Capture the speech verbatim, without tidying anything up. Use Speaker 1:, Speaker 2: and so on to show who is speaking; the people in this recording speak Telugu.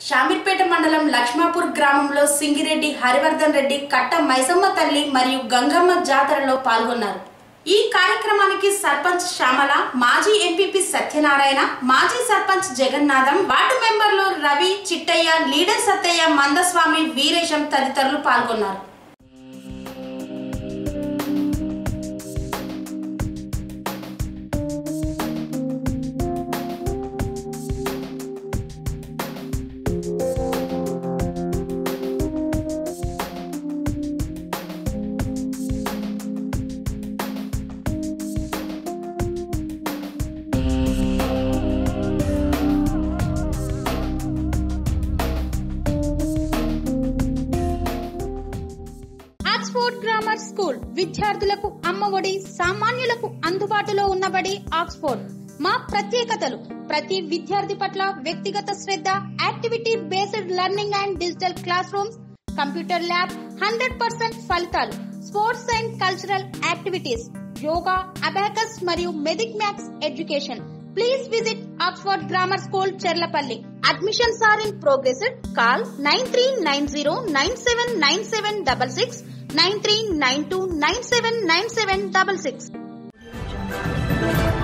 Speaker 1: షామీర్పేట మండలం లక్ష్మాపూర్ గ్రామంలో సింగిరెడ్డి హరివర్ధన్ రెడ్డి కట్ట మైసమ్మ తల్లి మరియు గంగమ్మ జాతరలో పాల్గొన్నారు. ఈ కార్యక్రమానికి సర్పంచ్ శ్యామల, మాజీ ఎంపీపీ సత్యనారాయణ, మాజీ సర్పంచ్ జగన్నాథం, వార్డు మెంబర్లు రవి, చిట్టయ్య, లీడర్ సత్తయ్య, మందస్వామి, వీరేశం తదితరులు పాల్గొన్నారు.
Speaker 2: ఆక్స్ఫోర్డ్ గ్రామర్ స్కూల్ విద్యార్థులకు అమ్మఒడి, సామాన్యులకు అందుబాటులో ఉన్నబడి ఆక్స్ఫోర్డ్. మా ప్రత్యేకతలు: ప్రతి విద్యార్థి పట్ల వ్యక్తిగత శ్రద్ధ, activity based learning and digital classrooms, computer lab, hundred percent ఫలితాలు, sports and cultural activities, yoga, abacus మరియు Vedic maths education. Please visit Oxford Grammar School, Cherlapalli. Admissions are in progress. Call nine three nine zero nine seven nine seven six six, nine three nine two nine seven nine seven six six.